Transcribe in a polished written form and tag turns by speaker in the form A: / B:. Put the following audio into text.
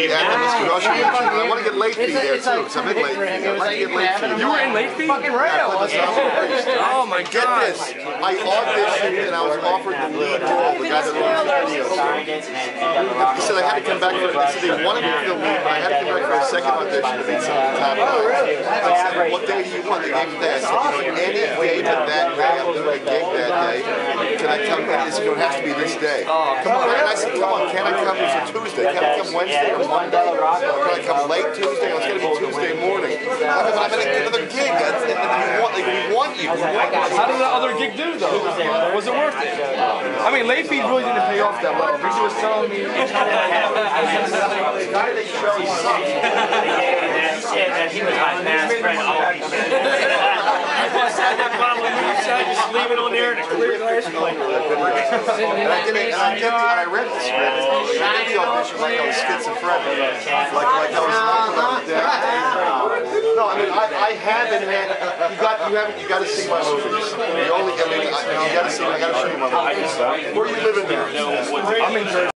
A: be at the Mr. Usher mention. I want to get late fee there too, because I'm in late fee. I'd like to get late fee.
B: You were in late fee? Fucking real.
A: Oh my God. Get this. I auditioned and I was offered the lead role, the guy that wrote the video. He said I had to come back for it. They said they wanted me to be the lead, but I had to come back for a second audition to meet some of the top guys. I said, what day do you want? They gave me that. I said, you know, any day but that day. I'm doing a gig that day. Can I come? He said, it has to be this day. Come on. And I said, come on, can I come? It was a Tuesday. Can I come Wednesday or Monday? Can I come late Tuesday? It's going to be Tuesday morning. I'm in another gig. We want you.
B: How did that other gig do, though? Was it worth it? I mean, late fees really didn't pay off that well. He was telling me...
C: He was my fast friend. I had that bottle of moonshine, just leave it on there in a clear glass.
A: I read the script. I did the audition like I was schizophrenic. Like I was no, I mean, I haven't had, you got to see my movies. You got to see, I got to show you my movies. Where are you living now?
B: I'm in Jersey.